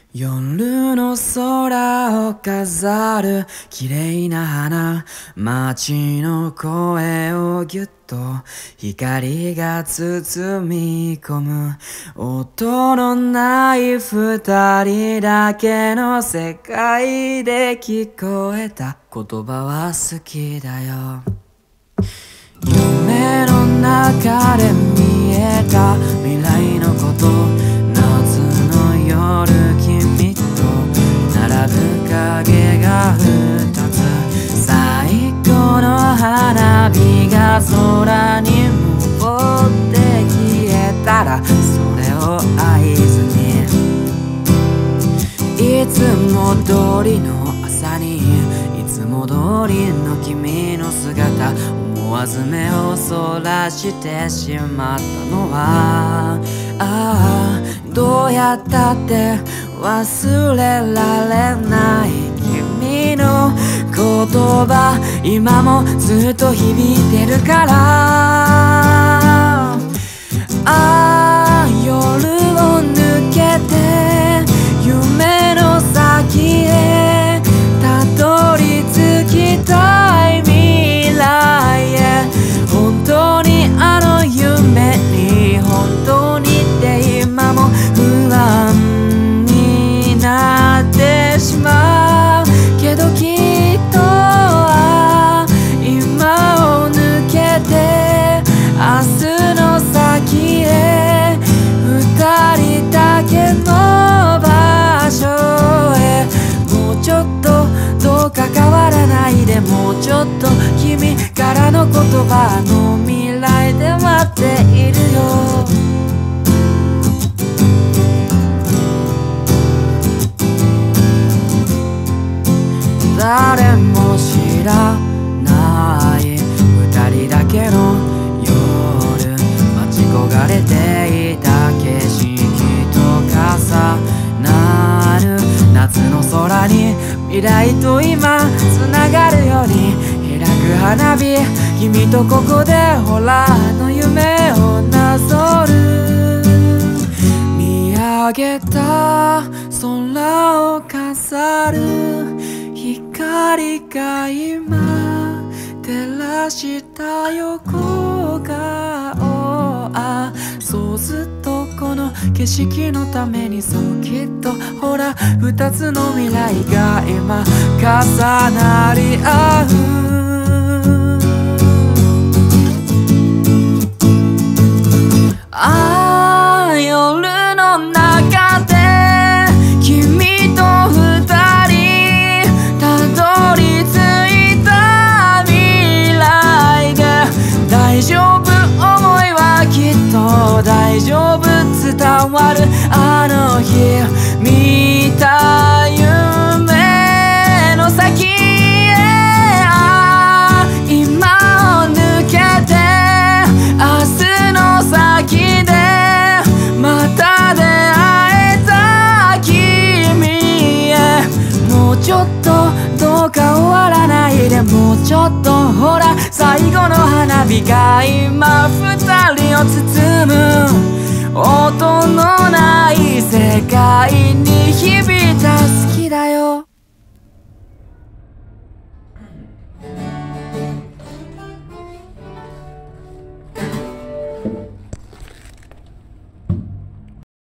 夜の空を飾る綺麗な花、街の声をぎゅっと光が包み込む、音のない二人だけの世界で聞こえた言葉は好きだよ。夢の中で見えた未来のこと、夏の夜君と並ぶ影が二つ、最高の花火が空に昇って消えたら、それを合図にいつも通りの朝に、いつも通りの君の姿、思わず目をそらしてしまったのは、どうやったって忘れられない君の言葉、今もずっと響いてるから。夜を抜けて夢の先へたどり着きたい未来へ、本当にあの夢に本当にって今も不安になってしまうけど、きっと今を抜けて明日の先へ、二人だけの場所へ、もうちょっとどうか変わらないで、もうちょっと君からの言葉の未来で待っているよ。誰も知らない二人だけの夜、待ち焦がれていた景色と重なる夏の空に、未来と今つながるように開く花火、君とここでほらあの夢をなぞる、見上げた空を飾る光が今照らした横顔、そうずっとこの景色のために、そうきっとほら二つの未来が今重なり合う。夜の中で君と二人たどり着いた未来で、大丈夫思いはきっと大丈夫伝わる、あの日見た夢の先へ、今を抜けて明日の先でまた出会えた君へ、もうちょっとどうか終わらないで、もうちょっとほら最後の花火が今二人を包む、音のない世界に響く